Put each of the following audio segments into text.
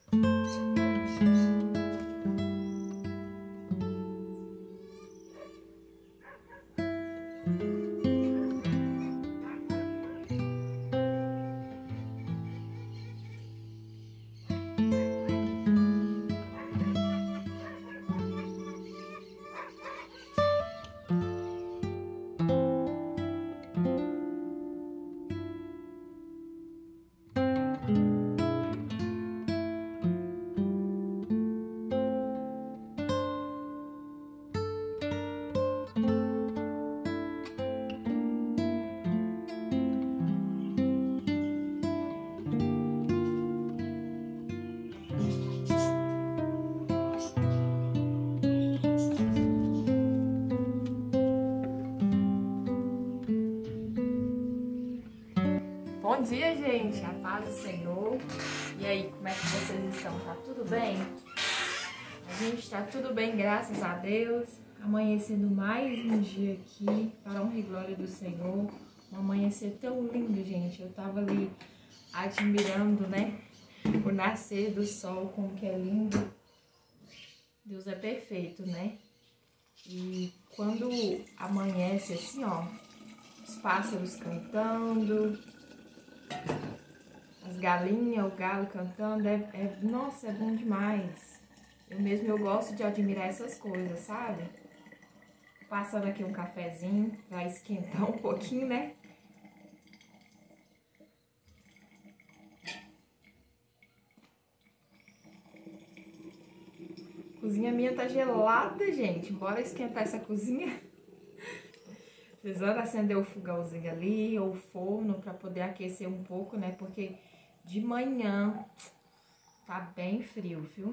Bom dia, gente, a paz do Senhor. E aí, como é que vocês estão? Tá tudo bem? A gente tá tudo bem, graças a Deus. Amanhecendo mais um dia aqui, para a honra e glória do Senhor. Um amanhecer tão lindo, gente. Eu tava ali admirando, né, o nascer do sol, como que é lindo. Deus é perfeito, né? E quando amanhece assim, ó, os pássaros cantando, as galinhas, o galo cantando, nossa, é bom demais. Eu gosto de admirar essas coisas, sabe? Passando aqui um cafezinho pra esquentar um pouquinho, né? A cozinha minha tá gelada, gente. Bora esquentar essa cozinha. Precisando acender o fogãozinho ali, ou o forno, pra poder aquecer um pouco, né? Porque de manhã tá bem frio, viu?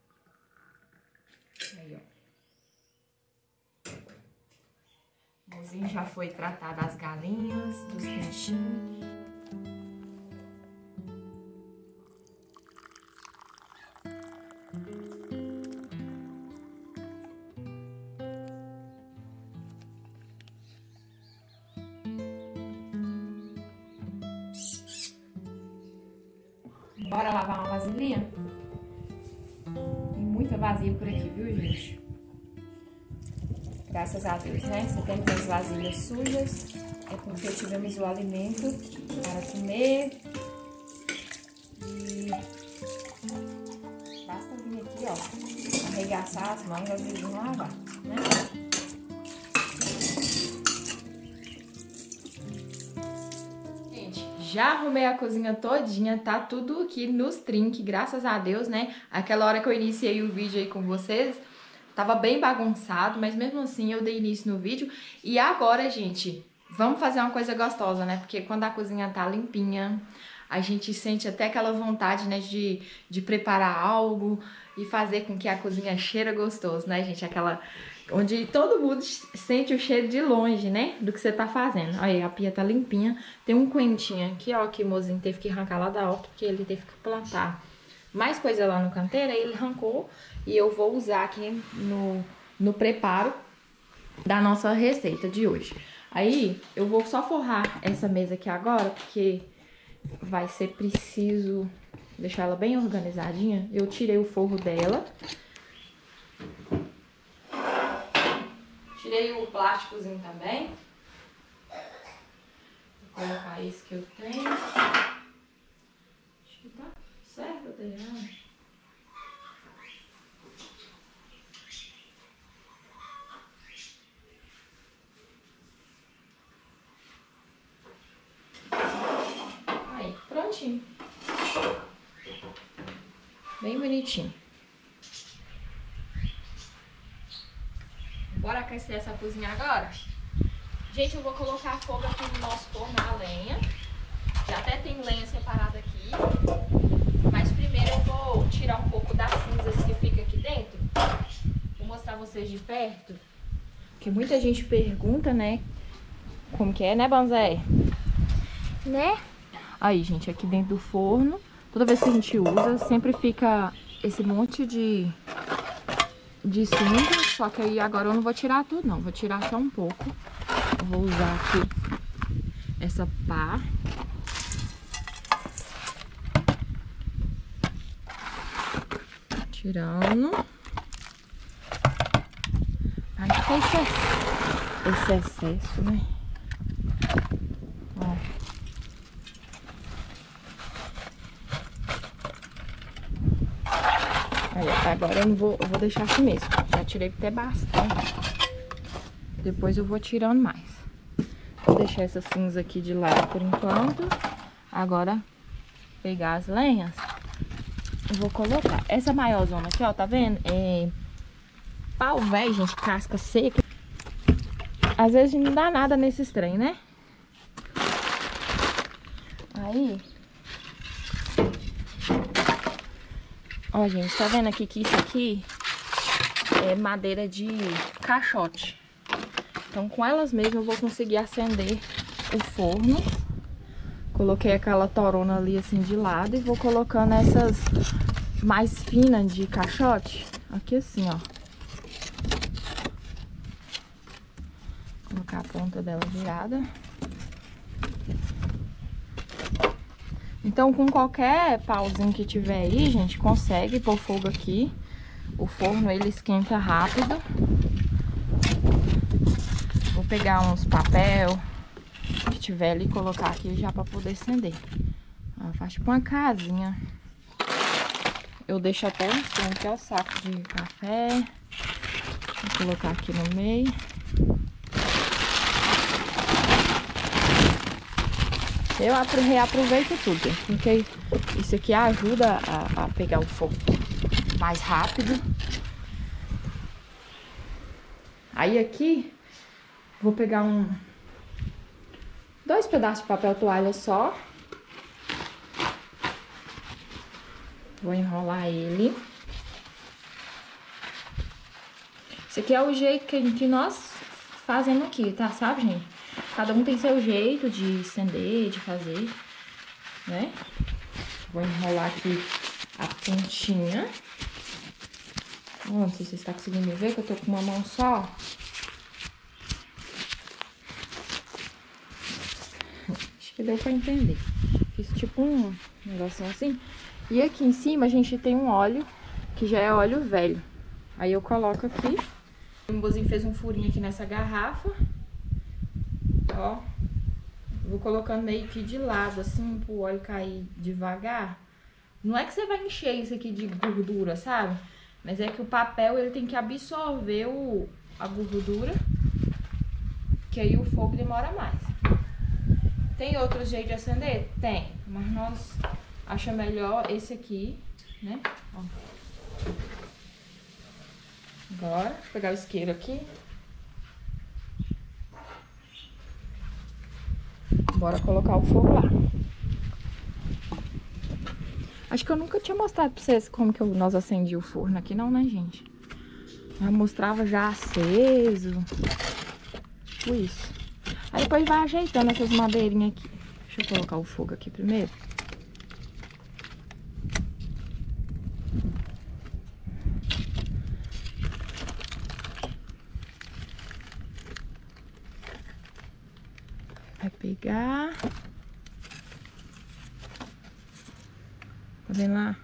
Aí, ó. O mozinho já foi tratar das galinhas, dos peixinhos. Bora lavar uma vasilhinha? Tem muita vasilha por aqui, viu, gente? Graças a Deus, né? Se tem as vasilhas sujas, é porque tivemos o alimento para comer. E basta vir aqui, ó, arregaçar as mãos às vezes não lavar, né? Já arrumei a cozinha todinha, tá tudo aqui nos trinques, graças a Deus, né? Aquela hora que eu iniciei o vídeo aí com vocês, tava bem bagunçado, mas mesmo assim eu dei início no vídeo. E agora, gente, vamos fazer uma coisa gostosa, né? Porque quando a cozinha tá limpinha, a gente sente até aquela vontade, né, de preparar algo e fazer com que a cozinha cheira gostoso, né, gente? Aquela... onde todo mundo sente o cheiro de longe, né? Do que você tá fazendo. Aí, a pia tá limpinha. Tem um coentinho aqui, ó, que o mozinho teve que arrancar lá da horta, porque ele teve que plantar mais coisa lá no canteiro. Aí ele arrancou e eu vou usar aqui no preparo da nossa receita de hoje. Aí, eu vou só forrar essa mesa aqui agora, porque vai ser preciso deixar ela bem organizadinha. Eu tirei o forro dela. Tirei o plásticozinho também. Vou colocar esse que eu tenho. Acho que tá certo até já. Aí, prontinho. Bem bonitinho. Bora aquecer essa cozinha agora? Gente, eu vou colocar fogo aqui no nosso forno a lenha. Já até tem lenha separada aqui. Mas primeiro eu vou tirar um pouco das cinzas que fica aqui dentro. Vou mostrar vocês de perto. Porque muita gente pergunta, né? Como que é, né, Banzé? Né? Aí, gente, aqui dentro do forno, toda vez que a gente usa, sempre fica esse monte de cinza, só que aí agora eu não vou tirar tudo não, vou tirar só um pouco. Eu vou usar aqui essa pá. tirando. Pra não ficar esse excesso, né? Ó. Aí, agora eu vou deixar assim mesmo. Já tirei até bastante. Depois eu vou tirando mais. Vou deixar essa cinza aqui de lado por enquanto. Agora, pegar as lenhas. Eu vou colocar. Essa maior zona aqui, ó, tá vendo? É pau velho, gente, casca seca. Às vezes não dá nada nesses trem, né? Aí... Ó, gente, tá vendo aqui que isso aqui é madeira de caixote. Então, com elas mesmo eu vou conseguir acender o forno. Coloquei aquela torona ali assim de lado e vou colocando essas mais finas de caixote. Aqui assim, ó. Vou colocar a ponta dela virada. Então, com qualquer pauzinho que tiver aí, gente, consegue pôr fogo aqui. O forno, ele esquenta rápido. Vou pegar uns papel que tiver ali e colocar aqui já pra poder acender. Ó, faz tipo uma casinha. Eu deixo até em cima aqui, ó, saco de café. Vou colocar aqui no meio. Eu reaproveito tudo, porque isso aqui ajuda a pegar o fogo mais rápido. Aí aqui, vou pegar dois pedaços de papel toalha só. Vou enrolar ele. Esse aqui é o jeito que nós fazemos aqui, tá? Sabe, gente? Cada um tem seu jeito de estender, de fazer, né? Vou enrolar aqui a pontinha. Ó, não sei se você está conseguindo ver, que eu tô com uma mão só. Acho que deu pra entender. Fiz tipo um negocinho assim. E aqui em cima a gente tem um óleo, que já é óleo velho. Aí eu coloco aqui. O mozinho fez um furinho aqui nessa garrafa. Ó, vou colocando meio que de lado, assim, pro óleo cair devagar. Não é que você vai encher isso aqui de gordura, sabe? Mas é que o papel, ele tem que absorver a gordura, que aí o fogo demora mais. Tem outro jeito de acender? Tem, mas nós achamos melhor esse aqui, né? Ó. Agora, vou pegar o isqueiro aqui. Bora colocar o fogo lá. Acho que eu nunca tinha mostrado pra vocês como que nós acendíamos o forno aqui, não, né, gente? Eu mostrava já aceso. Tipo isso. Aí depois vai ajeitando essas madeirinhas aqui. Deixa eu colocar o fogo aqui primeiro. Vai pegar. Tá vendo lá?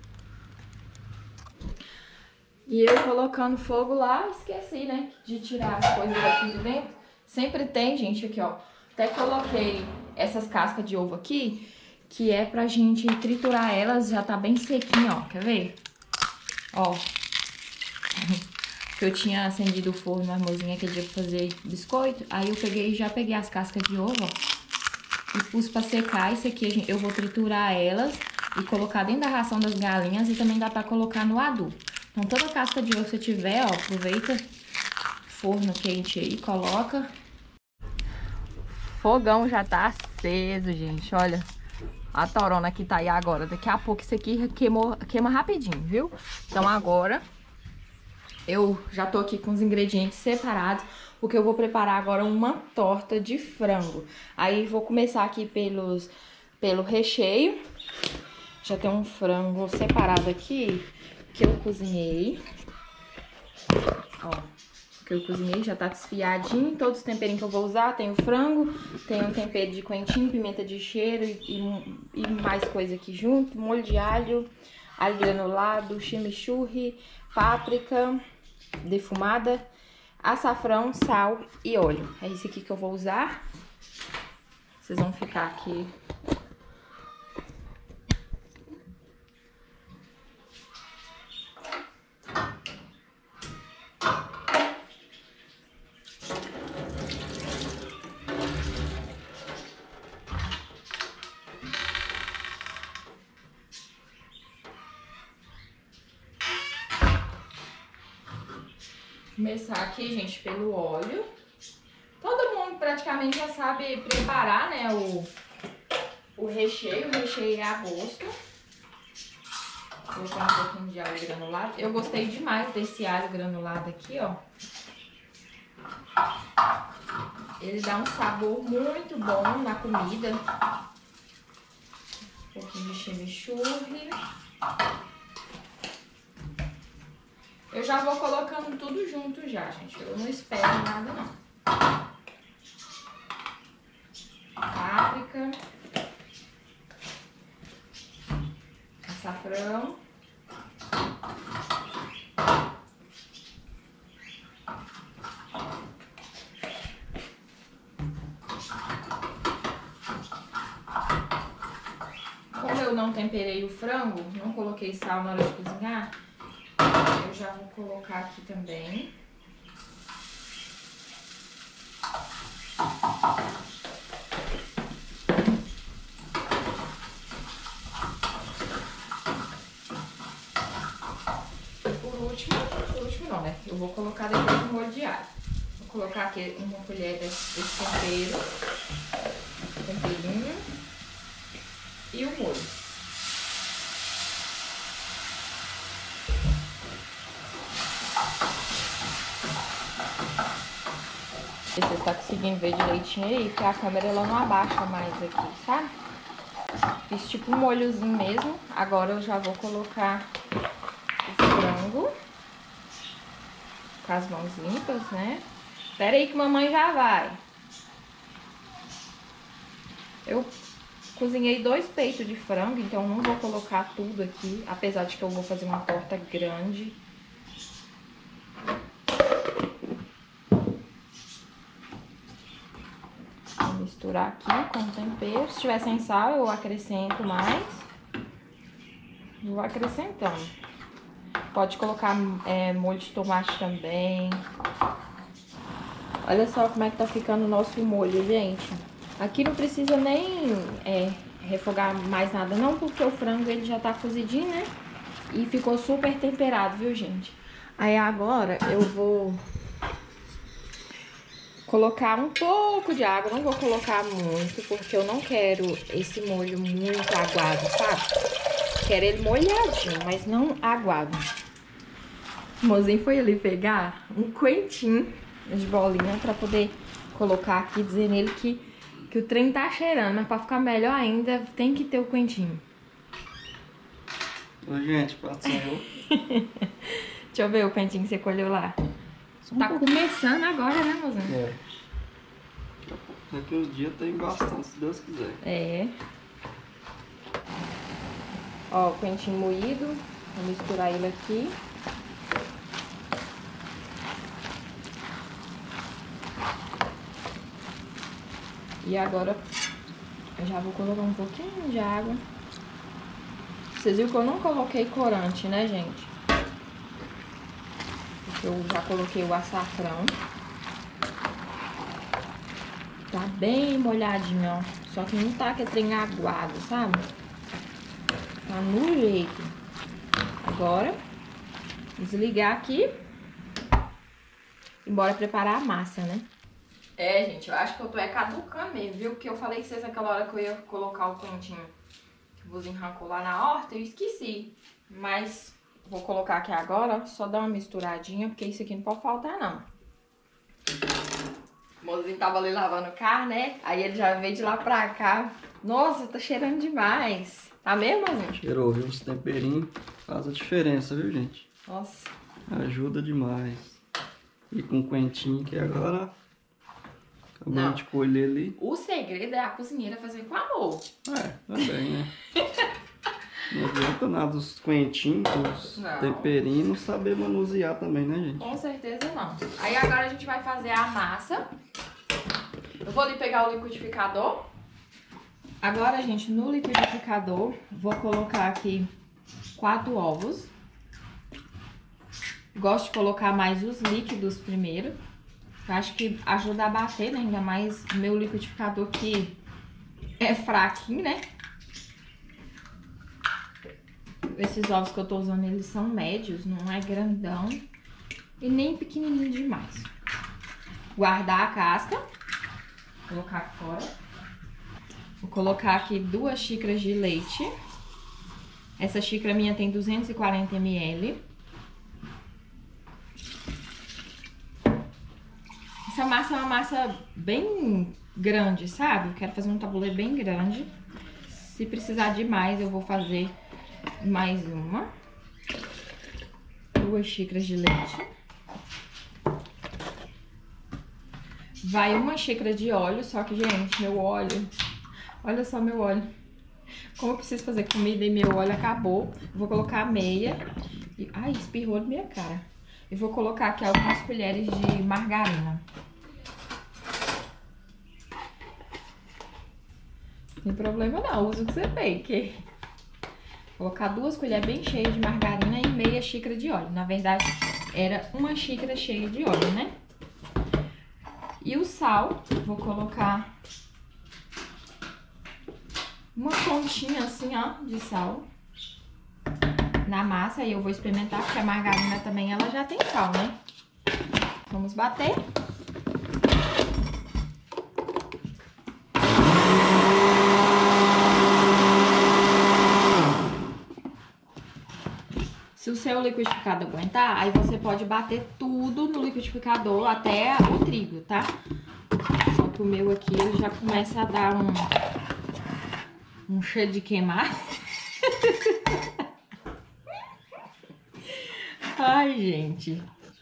E eu colocando fogo lá, esqueci, né, de tirar as coisas daqui de dentro. Sempre tem, gente, aqui, ó. Até coloquei essas cascas de ovo aqui, que é pra gente triturar elas. Já tá bem sequinho, ó. Quer ver? Ó. Que eu tinha acendido o forno na armozinha que eu ia fazer biscoito. Aí eu já peguei as cascas de ovo, ó. E pus pra secar. Isso aqui eu vou triturar elas e colocar dentro da ração das galinhas. E também dá pra colocar no adubo. Então toda casca de ovo que você tiver, ó, aproveita. Forno quente aí, coloca. Fogão já tá aceso, gente. Olha, a torona que tá aí agora. Daqui a pouco isso aqui queima rapidinho, viu? Então agora eu já tô aqui com os ingredientes separados, porque eu vou preparar agora uma torta de frango. Aí vou começar aqui pelo recheio. Já tem um frango separado aqui que eu cozinhei. Ó, que eu cozinhei, já tá desfiadinho. Todos os temperinhos que eu vou usar, tem o frango, tem um tempero de coentrinho, pimenta de cheiro e mais coisa aqui junto, molho de alho, alho granulado, chimichurri, páprica defumada, açafrão, sal e óleo. É isso aqui que eu vou usar. Vocês vão ficar aqui. Começar aqui, gente, pelo óleo. Todo mundo praticamente já sabe preparar, né, o recheio. O recheio é a gosto. Vou colocar um pouquinho de alho granulado. Eu gostei demais desse alho granulado aqui, ó. Ele dá um sabor muito bom na comida. Um pouquinho de chimichurri. Eu já vou colocando tudo junto já, gente. Eu não espero nada, não. Páprica. Açafrão. Como eu não temperei o frango, não coloquei sal na hora de cozinhar, eu já vou colocar aqui também. Por último não, né? Eu vou colocar depois o molho de alho. Vou colocar aqui uma colher desse temperinho e o molho. Você está conseguindo ver direitinho aí, porque a câmera ela não abaixa mais aqui, sabe? Fiz tipo um molhozinho mesmo. Agora eu já vou colocar o frango com as mãos limpas, né? Espera aí que mamãe já vai. Eu cozinhei 2 peitos de frango, então não vou colocar tudo aqui, apesar de que eu vou fazer uma torta grande. Vou misturar aqui com o tempero. Se tiver sem sal, eu acrescento mais. Vou acrescentando. Pode colocar molho de tomate também. Olha só como é que tá ficando o nosso molho, gente. Aqui não precisa nem refogar mais nada não, porque o frango ele já tá cozidinho, né? E ficou super temperado, viu, gente? Aí agora eu vou colocar um pouco de água. Não vou colocar muito, porque eu não quero esse molho muito aguado, sabe? Quero ele molhadinho, mas não aguado. O mozinho foi ali pegar um quentinho de bolinha pra poder colocar aqui, dizer nele que o trem tá cheirando, mas pra ficar melhor ainda tem que ter o quentinho. Ô, gente, pode ser eu. Deixa eu ver o quentinho que você colheu lá. Tá começando agora, né, mozinho? É. Daqui uns dias tem bastante, se Deus quiser. É. Ó, o quentinho moído. Vou misturar ele aqui. E agora eu já vou colocar um pouquinho de água. Vocês viram que eu não coloquei corante, né, gente? Porque eu já coloquei o açafrão. Tá bem molhadinho, ó. Só que não tá aquele trem aguado, sabe? Tá no jeito. Agora, desligar aqui. E bora preparar a massa, né? É, gente, eu acho que eu tô caducando mesmo, viu? Porque eu falei que vocês naquela hora que eu ia colocar o quentinho que o vozinho arrancou lá na horta, eu esqueci. Mas vou colocar aqui agora, só dar uma misturadinha, porque isso aqui não pode faltar, não. O mozinho tava ali lavando o carro, né? Aí ele já veio de lá pra cá. Nossa, tá cheirando demais. Tá mesmo, mozinho? Cheirou, viu? Os temperinhos faz a diferença, viu, gente? Nossa. Ajuda demais. E com o quentinho que agora acabamos de colher ali. O segredo é a cozinheira fazer com amor. É, tá bem, né? Não adianta adianta nada os coentinhos, os temperinhos, não saber manusear também, né, gente? Com certeza não. Aí agora a gente vai fazer a massa. Eu vou ali pegar o liquidificador. Agora, gente, no liquidificador, vou colocar aqui 4 ovos. Gosto de colocar mais os líquidos primeiro. Eu acho que ajuda a bater, né? Ainda mais o meu liquidificador que é fraquinho, né? Esses ovos que eu tô usando, eles são médios, não é grandão e nem pequenininho demais. Guardar a casca, colocar aqui fora. Vou colocar aqui 2 xícaras de leite. Essa xícara minha tem 240 ml. Essa massa é uma massa bem grande, sabe? Eu quero fazer um tabuleiro bem grande. Se precisar de mais, eu vou fazer mais uma. 2 xícaras de leite. Vai 1 xícara de óleo, só que, gente, meu óleo... Olha só meu óleo. Como eu preciso fazer comida e meu óleo acabou, eu vou colocar meia. E, ai, espirrou na minha cara. E vou colocar aqui algumas colheres de margarina. Não tem problema não, usa o que você bake. Vou colocar 2 colheres bem cheias de margarina e meia xícara de óleo. Na verdade, era 1 xícara cheia de óleo, né? E o sal, vou colocar... uma pontinha assim, ó, de sal na massa. Aí eu vou experimentar, porque a margarina também, ela já tem sal, né? Vamos bater. Se o seu liquidificador aguentar, aí você pode bater tudo no liquidificador até o trigo, tá? Só que o meu aqui, ele já começa a dar um cheiro de queimar. Ai, gente.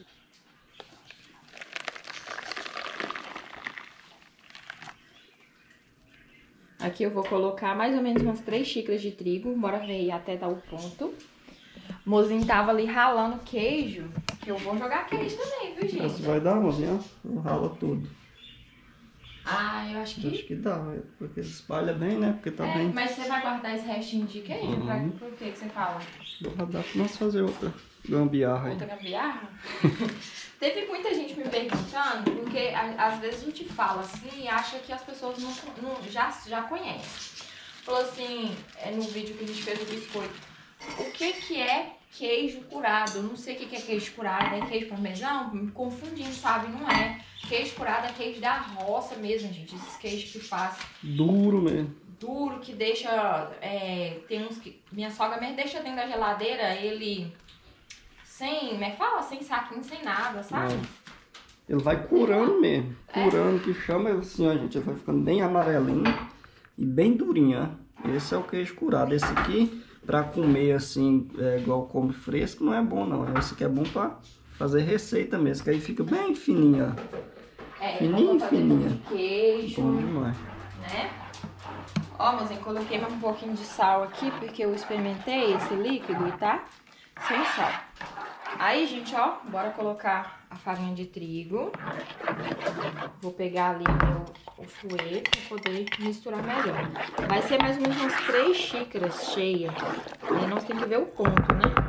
Aqui eu vou colocar mais ou menos umas 3 xícaras de trigo. Bora ver aí até dar o ponto. O mozinho tava ali ralando queijo. Que eu vou jogar queijo também, viu, gente? Isso vai dar, mozinho, ó. Rala tudo. Ah, eu acho que... Acho que dá, porque espalha bem, né? Porque tá bem... Mas você vai guardar esse restinho de queijo? Por que você fala? Vou guardar pra nós fazer outra gambiarra aí. Outra gambiarra? Teve muita gente me perguntando, porque às vezes a gente fala assim e acha que as pessoas já conhecem. Falou assim, no vídeo que a gente fez do biscoito, o que é queijo curado? Eu não sei o que é queijo curado, é queijo parmesão? Me confundindo, sabe? Não é. Queijo curado é queijo da roça mesmo, gente. Esses queijos que faz... duro mesmo. Duro, que deixa... tem uns que... Minha sogra mesmo deixa dentro da geladeira, ele... Sem... Como é que fala? Sem saquinho, sem nada, sabe? Ele vai curando mesmo. Curando, que chama assim, ó, gente. Ele vai ficando bem amarelinho e bem durinho, ó. Esse é o queijo curado. Esse aqui, pra comer assim, igual come fresco, não é bom, não. Esse aqui é bom pra fazer receita mesmo, que aí fica bem fininha. Fininha, fininha. Queijo. Bom demais. Né? Ó, mozinho, coloquei mais um pouquinho de sal aqui, porque eu experimentei esse líquido e tá sem sal. Aí, gente, ó, bora colocar a farinha de trigo. Vou pegar ali o fouet pra poder misturar melhor. Vai ser mais ou menos umas 3 xícaras cheias. Aí nós temos que ver o ponto, né?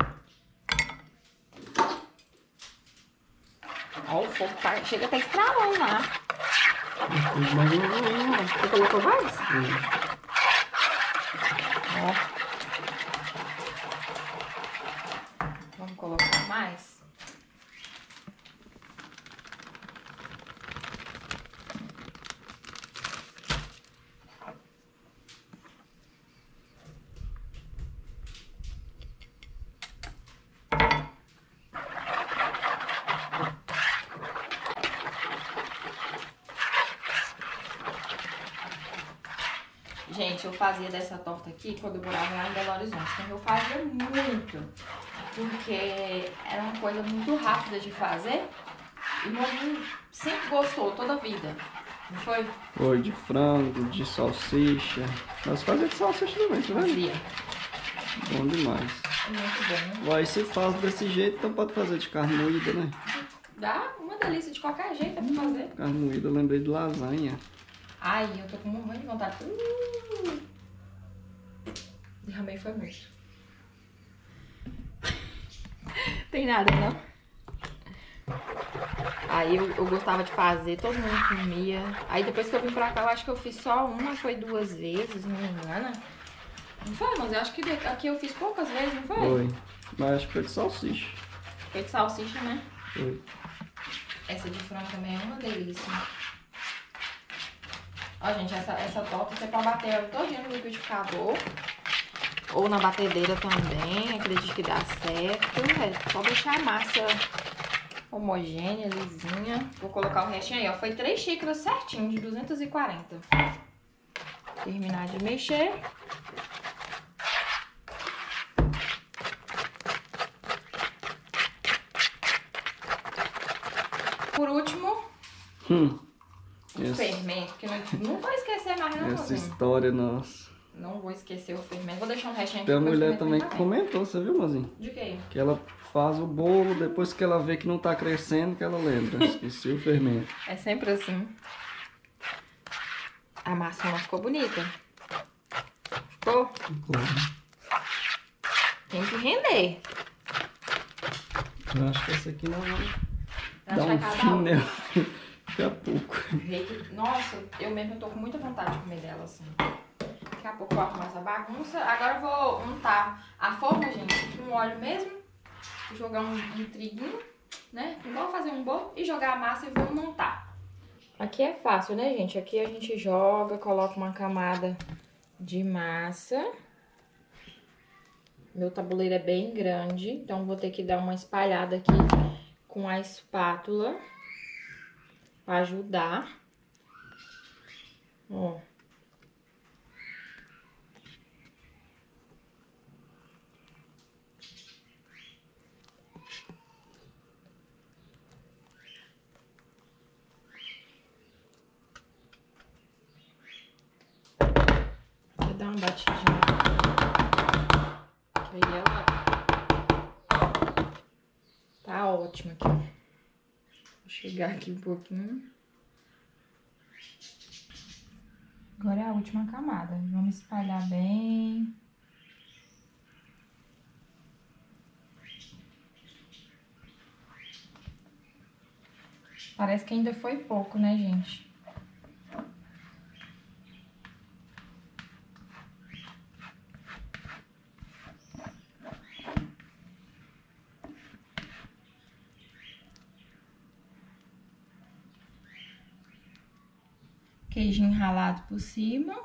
Ó, o fogo tá, chega até estralando lá. Você colocou mais? Ó. Vamos colocar mais? Gente, eu fazia dessa torta aqui quando eu morava lá em Belo Horizonte. Então eu fazia muito, porque era uma coisa muito rápida de fazer. E meu avô sempre gostou, toda a vida. Não foi? Foi de frango, de salsicha. Nós fazíamos de salsicha também, tá vendo? Fazia. Bom demais. É muito bom. Vai, se faz desse jeito, então pode fazer de carne moída, né? Dá uma delícia de qualquer jeito, é pra fazer. Carne moída, eu lembrei de lasanha. Ai, eu tô com um monte de vontade. Derramei foi muito. Tem nada, não? Aí eu gostava de fazer, todo mundo comia. Aí depois que eu vim pra cá, eu acho que eu fiz só uma, foi 2 vezes, não me engano. Não foi, mas eu acho que aqui eu fiz poucas vezes, não foi? Foi. Mas acho que foi de salsicha. Foi de salsicha, né? Foi. Essa de frango também é uma delícia. Ó, gente, essa torta você pode bater ela todinha no liquidificador. Ou na batedeira também, acredito que dá certo. É só deixar a massa homogênea, lisinha. Vou colocar o restinho aí, ó. Foi 3 xícaras certinho, de 240. Terminar de mexer. Por último, o fermento, que não vou esquecer mais não. Essa história, nossa. Não vou esquecer o fermento. Vou deixar um restinho aqui. Tem uma mulher também que comentou, você viu, Mozinho? De quê? Que ela faz o bolo, depois que ela vê que não tá crescendo, que ela lembra. Esqueci o fermento. É sempre assim. A massa não ficou bonita. Ficou? Tem que render. Eu acho que essa aqui não vai Dá dar um fim nela. Daqui a pouco. Nossa, eu mesmo tô com muita vontade de comer dela assim. Daqui a pouco eu arrumo essa bagunça. Agora eu vou untar a forma, gente, com óleo mesmo. Vou jogar um triguinho, né? Igual fazer um bolo. E jogar a massa e vou montar. Aqui é fácil, né, gente? Aqui a gente joga, coloca uma camada de massa. Meu tabuleiro é bem grande, então vou ter que dar uma espalhada aqui com a espátula para ajudar. Ó. Vou dar uma batidinha. Que aí ela tá ótima aqui. Vou chegar aqui um pouquinho. Agora é a última camada. Vamos espalhar bem. Parece que ainda foi pouco, né, gente? Queijinho ralado por cima.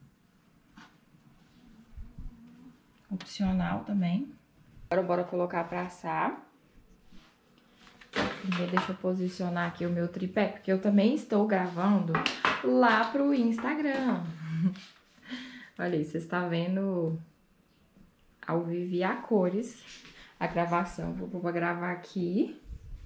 Opcional também. Agora bora colocar pra assar. Deixa eu posicionar aqui o meu tripé, porque eu também estou gravando lá pro Instagram. Olha aí, você está vendo ao vivo e a cores a gravação. Vou pôr pra gravar aqui.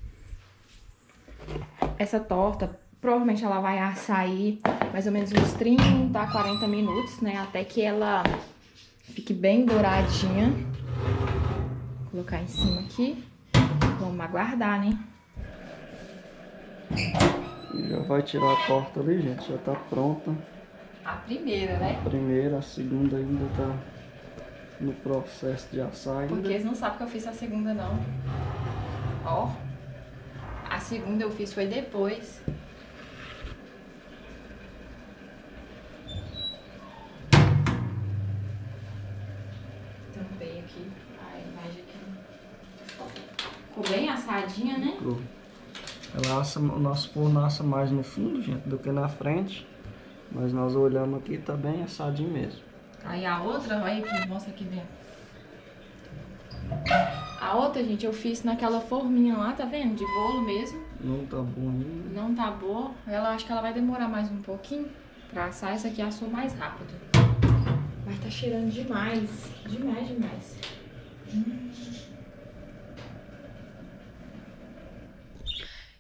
Essa torta, provavelmente ela vai assar aí mais ou menos uns 30 a 40 minutos, né? Até que ela fique bem douradinha. Vou colocar em cima aqui. Vamos aguardar, né? Já vai tirar a torta ali, gente. Já tá pronta. A primeira, né? A primeira, a segunda ainda tá no processo de assar ainda. Porque eles não sabem que eu fiz a segunda, não. Ó. A segunda eu fiz foi depois. Também aqui. A imagem aqui. Ficou bem assadinha, né? Ela assa, o nosso forno assa mais no fundo, gente, do que na frente. Mas nós olhamos aqui, tá bem assadinho mesmo. Aí a outra, olha aqui, mostra aqui dentro. A outra, gente, eu fiz naquela forminha lá, tá vendo? De bolo mesmo. Não tá bom ainda. Não tá boa. Ela acho que ela vai demorar mais um pouquinho pra assar. Essa aqui assou mais rápido. Mas tá cheirando demais. Demais, demais.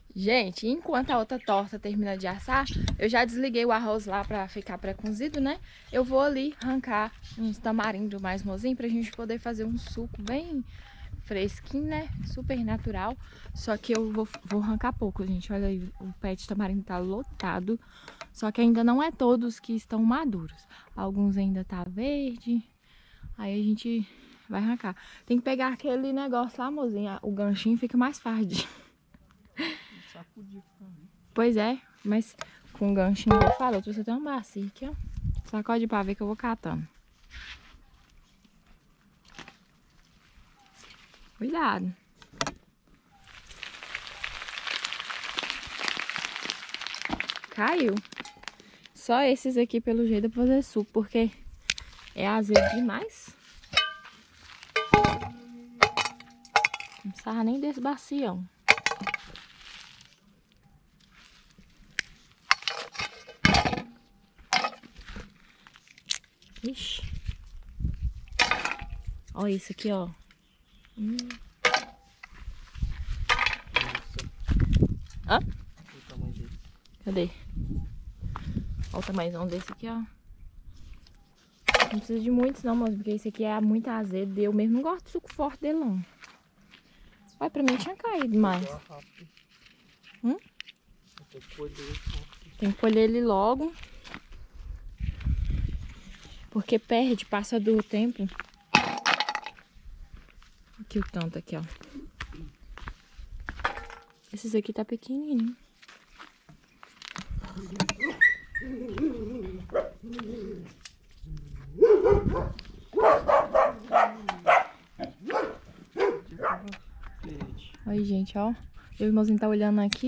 Gente, enquanto a outra torta termina de assar, eu já desliguei o arroz lá pra ficar pré-cozido, né? Eu vou ali arrancar uns tamarindo mais mozinho pra gente poder fazer um suco bem fresquinho, né? Super natural. Só que eu vou arrancar pouco, gente. Olha aí, o pé de tamarindo tá lotado. Só que ainda não é todos que estão maduros. Alguns ainda tá verde. Aí a gente vai arrancar. Tem que pegar aquele negócio lá, mozinho. O ganchinho fica mais fácil. Pois é, mas com ganchinho eu falo, eu trouxe até uma bacia aqui, ó. Sacode pra ver que eu vou catando. Cuidado. Caiu. Só esses aqui, pelo jeito, eu vou fazer suco, porque é azedo demais. Não precisava nem desse bacião. Ixi. Olha isso aqui, ó. Hã? O tamanho dele. Cadê? Olha o tamanhozão desse aqui, ó. Não precisa de muitos não, moço, porque esse aqui é muito azedo. Eu mesmo não gosto de suco forte dele, não. Olha, pra mim tinha caído mais. Tem que colher ele logo. Porque perde, passa do tempo. Aqui o tanto aqui, ó. Esses aqui tá pequenininho. Aí, gente, ó. O irmãozinho tá olhando aqui.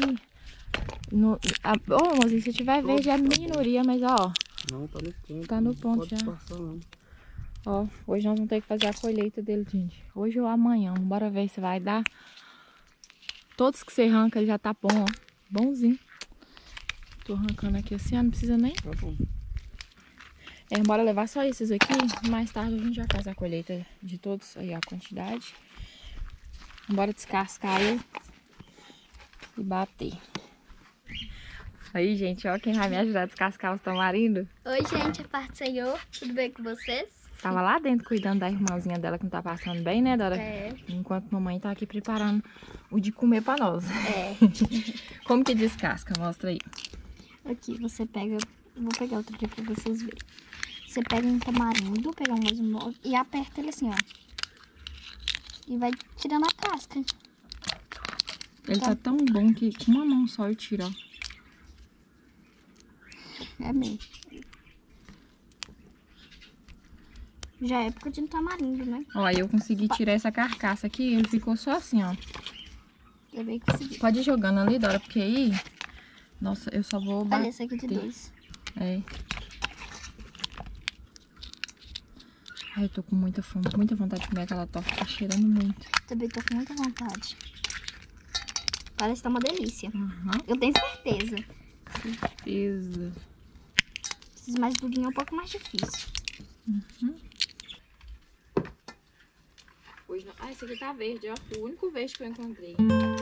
Ô, irmãozinho, se tiver verde é minoria, mas ó. Não, tá no ponto. Tá no ponto já. Passar, não. Ó, hoje nós vamos ter que fazer a colheita dele, gente. Hoje ou amanhã. Bora ver se vai dar. Todos que você arranca, ele já tá bom, ó. Bonzinho. Tô arrancando aqui assim, ó. Não precisa nem. Tá bom. Bora levar só esses aqui. Mais tarde a gente já faz a colheita de todos. Aí, ó, a quantidade. Bora descascar ele e bater. Aí, gente, ó, quem vai me ajudar a descascar os tamarindos? Oi, gente, a parte do Senhor. Tudo bem com vocês? Tava lá dentro cuidando da irmãzinha dela que não tá passando bem, né, Dora? É. Enquanto mamãe tá aqui preparando o de comer pra nós. É. Como que descasca? Mostra aí. Aqui você pega... Vou pegar outro aqui pra vocês verem. Você pega um tamarindo, pega um osmose e aperta ele assim, ó. E vai tirando a casca. Ele tá tão bom que com uma mão só eu tiro, ó. É mesmo. Já é época de tamarindo, né? Ó, aí eu consegui tirar essa carcaça aqui, ele ficou só assim, ó. Eu bem consegui. Pode ir jogando ali, Dora, porque aí... Nossa, eu só vou bater. Olha esse aqui de 2. É. Ai, eu tô com muita fome, muita vontade de comer aquela torta, tá cheirando muito. Também tô com muita vontade. Parece que tá uma delícia. Uhum. Eu tenho certeza. Certeza. Esses mais durinhos é um pouco mais difícil. Uhum. Hoje não... Ah, esse aqui tá verde, ó. O único verde que eu encontrei.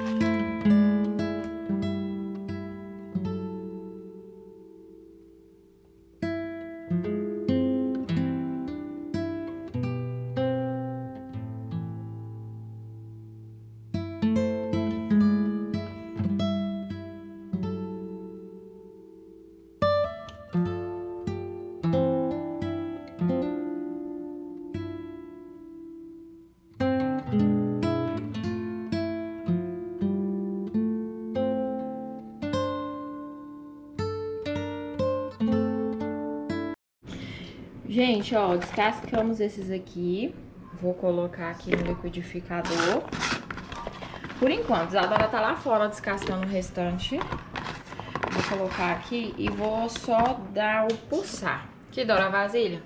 Gente, ó, descascamos esses aqui. Vou colocar aqui no liquidificador. Por enquanto, a Dora tá lá fora descascando o restante. Vou colocar aqui e vou só dar o pulsar. Aqui, Dora, a vasilha.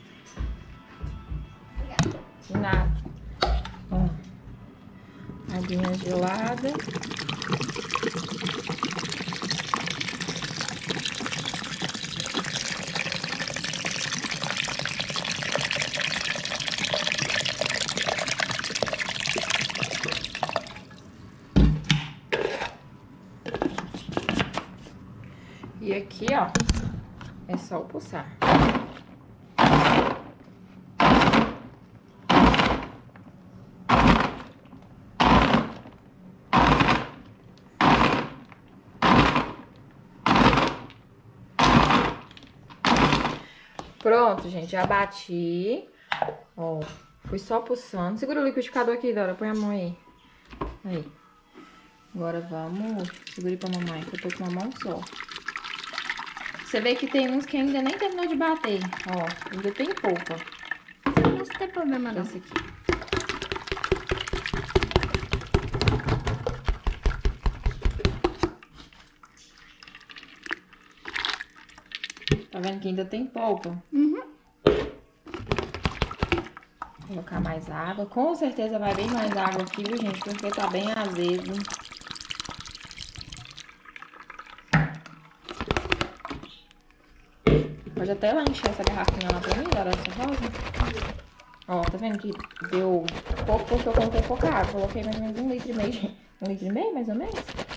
De nada. Ó, aguinha gelada. aqui, ó, é só o pulsar. Pronto, gente, já bati. Ó, fui só pulsando. Segura o liquidificador aqui, Dora, põe a mão aí. Aí. Agora vamos... Segure pra mamãe, que eu tô com uma mão só. Você vê que tem uns que ainda nem terminou de bater. Ó, ainda tem polpa. Não tem problema não. Esse aqui. Tá vendo que ainda tem polpa? Uhum. Vou colocar mais água. Com certeza vai bem mais água aqui, viu, gente? Porque tá bem azedo. Pode até lá encher essa garrafinha lá pra mim, Dora, essa rosa. Ó, tá vendo que deu pouco porque eu coloquei pouca água. Coloquei mais ou menos 1,5 litro. 1,5 litro, mais ou menos?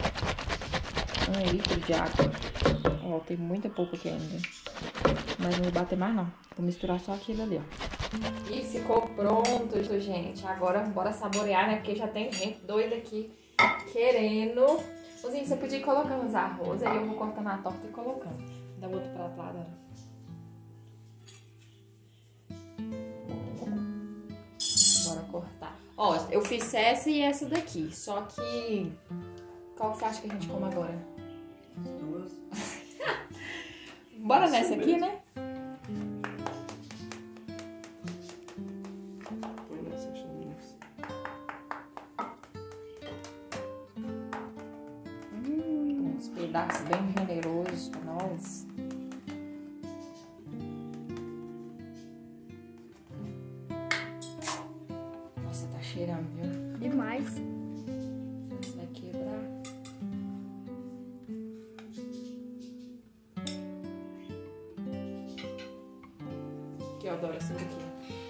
1 litro de água. Ó, tem muita polpa aqui ainda. Mas não vou bater mais não. Vou misturar só aquilo ali, ó. E ficou pronto, gente. Agora bora saborear, né? Porque já tem gente doida aqui querendo. Mozinho, você podia ir colocando os arroz, aí eu vou cortando a torta e colocando. Dá outro prato lá, Dora. Bora cortar. Ó, eu fiz essa e essa daqui. Só que... Qual que você acha que a gente come agora? Duas. Bora nessa aqui, né? Põe nessa chaminha. Uns pedaços bem generosos pra nós. Nossa, tá cheirando, viu? Demais. Vai quebrar. Aqui, eu adoro essa daqui.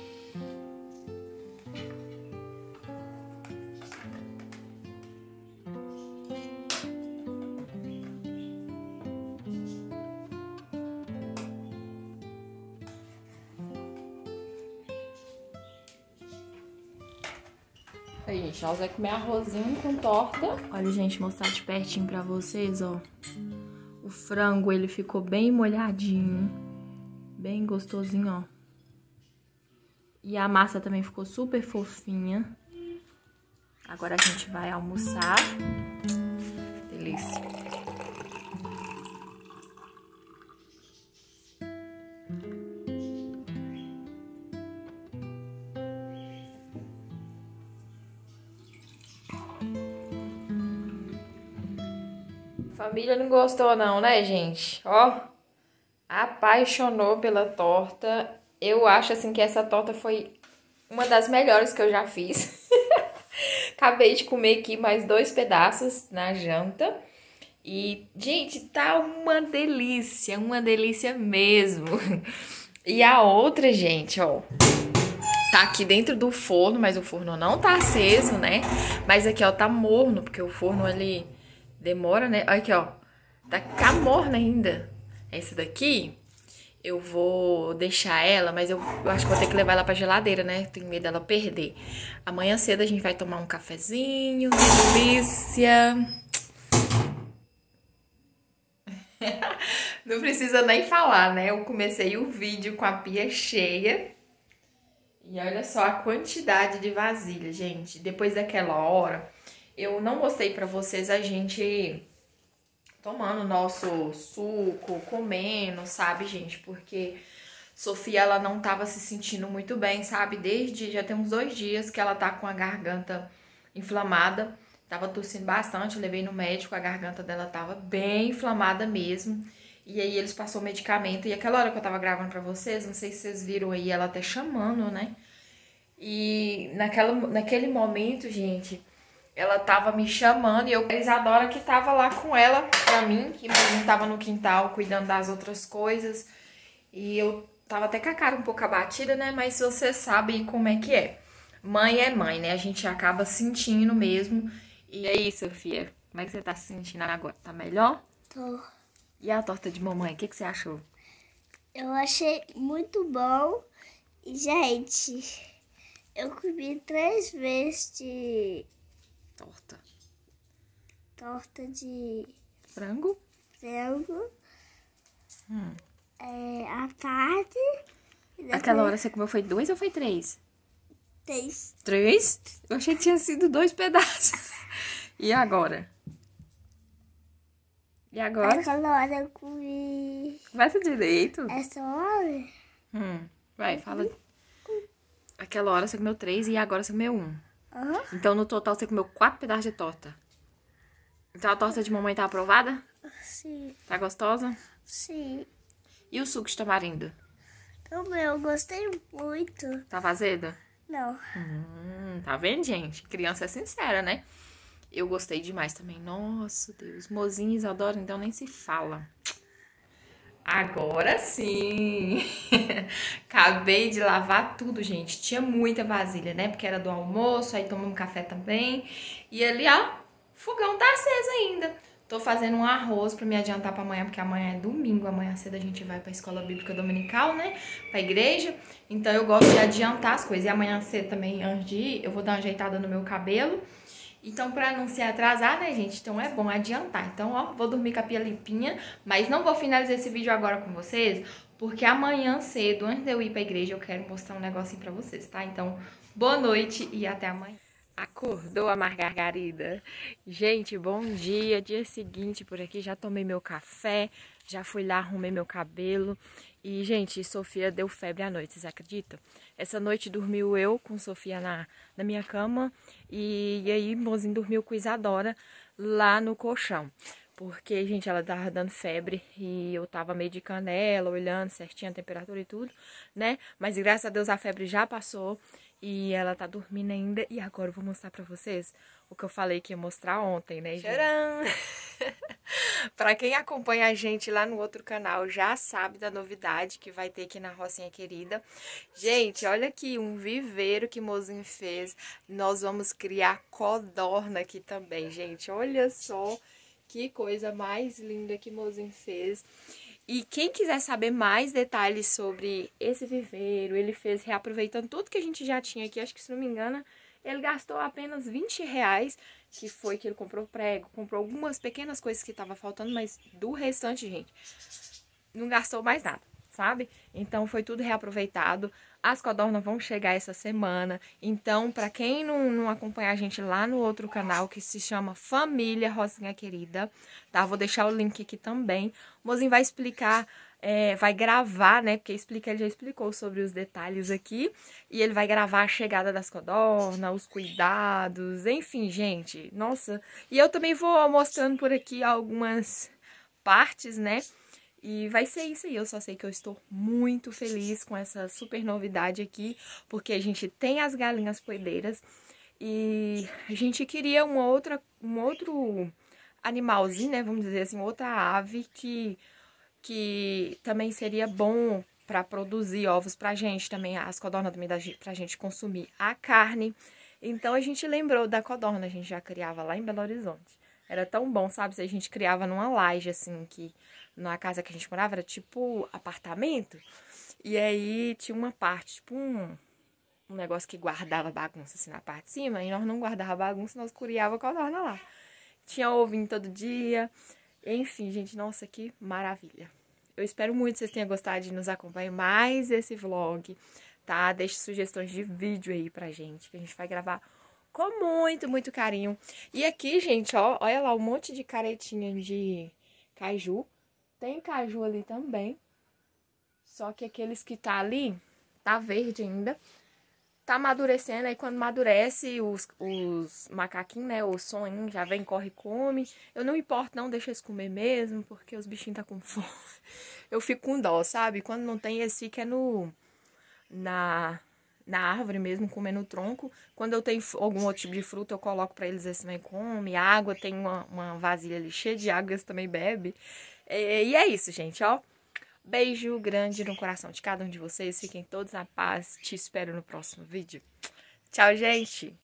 Aí, gente, nós vamos comer arrozinho com torta. Olha, gente, mostrar de pertinho pra vocês, ó. O frango, ele ficou bem molhadinho. Bem gostosinho, ó. E a massa também ficou super fofinha. Agora a gente vai almoçar. Delícia. Família não gostou não, né, gente? Ó, apaixonou pela torta. Eu acho, assim, que essa torta foi uma das melhores que eu já fiz. Acabei de comer aqui mais 2 pedaços na janta. E, gente, tá uma delícia mesmo. E a outra, gente, ó, tá aqui dentro do forno, mas o forno não tá aceso, né? Mas aqui, ó, tá morno, porque o forno, ele demora, né? Olha aqui, ó, tá morna ainda. Essa daqui, eu vou deixar ela, mas eu acho que vou ter que levar ela pra geladeira, né? Tenho medo dela perder. Amanhã cedo a gente vai tomar um cafezinho, que delícia. Não precisa nem falar, né? Eu comecei o vídeo com a pia cheia. E olha só a quantidade de vasilha, gente. Depois daquela hora, eu não mostrei pra vocês a gente tomando nosso suco, comendo, sabe, gente? Porque Sofia, ela não tava se sentindo muito bem, sabe? Desde já tem uns 2 dias que ela tá com a garganta inflamada. Tava tossindo bastante, eu levei no médico, a garganta dela tava bem inflamada mesmo. E aí eles passaram o medicamento. E aquela hora que eu tava gravando pra vocês, não sei se vocês viram aí, ela até chamando, né? E naquele momento, gente, ela tava me chamando e a Isadora que tava lá com ela pra mim, que não tava no quintal cuidando das outras coisas. E eu tava até com a cara um pouco abatida, né? Mas você sabe como é que é. Mãe é mãe, né? A gente acaba sentindo mesmo. E aí, Sofia, como é que você tá se sentindo agora? Tá melhor? Tô. E a torta de mamãe, o que você achou? Eu achei muito bom. E, gente, eu comi 3 vezes de torta de Frango? frango. À tarde. E depois Aquela hora você comeu foi 2 ou foi 3? 3. 3? Eu achei que tinha sido 2 pedaços. E agora? E agora? Aquela hora eu comi Conversa direito. essa hora. Vai, fala. Aquela hora você comeu 3 e agora você comeu 1. Aham. Então, no total, você comeu 4 pedaços de torta. Então, a torta de mamãe tá aprovada? Sim, Tá gostosa? sim. E o suco de tamarindo? Também eu gostei muito. Tá azedo? Não. Tá vendo, gente? Criança é sincera, né? Eu gostei demais também. Nossa, Deus. Mozinho e Isadora, então nem se fala. Agora sim! Acabei de lavar tudo, gente. Tinha muita vasilha, né? Porque era do almoço, aí tomamos café também. E ali, ó, fogão tá aceso ainda. Tô fazendo um arroz pra me adiantar pra amanhã, porque amanhã é domingo. Amanhã cedo a gente vai pra escola bíblica dominical, né? Pra igreja. Então eu gosto de adiantar as coisas. E amanhã cedo também, antes de ir, eu vou dar uma ajeitada no meu cabelo. Então, pra não se atrasar, né, gente? Então é bom adiantar. Então, ó, vou dormir com a pia limpinha. Mas não vou finalizar esse vídeo agora com vocês, porque amanhã cedo, antes de eu ir pra igreja, eu quero mostrar um negocinho pra vocês, tá? Então, boa noite e até amanhã. Acordou a Margarida. Gente, bom dia. Dia seguinte por aqui, já tomei meu café, já fui lá, arrumei meu cabelo. E, gente, Sofia deu febre à noite, vocês acreditam? Essa noite dormiu eu com Sofia na minha cama e aí mozinho dormiu com Isadora lá no colchão. Porque, gente, ela tava dando febre e eu tava medicando ela, olhando certinho a temperatura e tudo, né? Mas graças a Deus a febre já passou e ela tá dormindo ainda. E agora eu vou mostrar pra vocês o que eu falei que ia mostrar ontem, né, gente? Tcharam! Pra quem acompanha a gente lá no outro canal já sabe da novidade que vai ter aqui na Rocinha Querida. Gente, olha aqui um viveiro que mozinho fez. Nós vamos criar codorna aqui também, gente. Olha só que coisa mais linda que mozinho fez. E quem quiser saber mais detalhes sobre esse viveiro, ele fez reaproveitando tudo que a gente já tinha aqui. Acho que, se não me engano, ele gastou apenas R$20, que foi que ele comprou prego, comprou algumas pequenas coisas que tava faltando, mas do restante, gente, não gastou mais nada, sabe? Então foi tudo reaproveitado. As codornas vão chegar essa semana. Então, pra quem não acompanha a gente lá no outro canal, que se chama Família Rosinha Querida, tá? Vou deixar o link aqui também. O mozinho vai explicar, vai gravar, né? Porque ele já explicou sobre os detalhes aqui. E ele vai gravar a chegada das codornas, os cuidados, enfim, gente. Nossa. E eu também vou mostrando por aqui algumas partes, né? E vai ser isso aí, eu só sei que eu estou muito feliz com essa super novidade aqui, porque a gente tem as galinhas poedeiras e a gente queria um outro animalzinho, né, vamos dizer assim, outra ave que também seria bom para produzir ovos pra gente, também as codornas também pra gente consumir a carne. Então a gente lembrou da codorna, a gente já criava lá em Belo Horizonte. Era tão bom, sabe, se a gente criava numa laje, assim, que na casa que a gente morava era tipo apartamento. E aí tinha uma parte, tipo um negócio que guardava bagunça, assim, na parte de cima. E nós não guardava bagunça, nós criava codorna lá. Tinha ovinho todo dia. Enfim, gente, nossa, que maravilha. Eu espero muito que vocês tenham gostado de nos acompanhar mais esse vlog, tá? Deixe sugestões de vídeo aí pra gente, que a gente vai gravar com muito, muito carinho. E aqui, gente, ó, olha lá, um monte de caretinha de caju. Tem caju ali também. Só que aqueles que tá ali, tá verde ainda. Tá amadurecendo, aí quando amadurece, os macaquinhos, né, os sonhos já vem, corre e come. Eu não importo não, deixa eles comer mesmo, porque os bichinhos tá com fome. Eu fico com dó, sabe? Quando não tem, eles ficam na árvore mesmo, comendo o tronco. Quando eu tenho algum outro tipo de fruta, eu coloco pra eles, eles também comem. Água, tem uma vasilha ali cheia de água, eles também bebem. E é isso, gente, ó. Beijo grande no coração de cada um de vocês. Fiquem todos na paz. Te espero no próximo vídeo. Tchau, gente!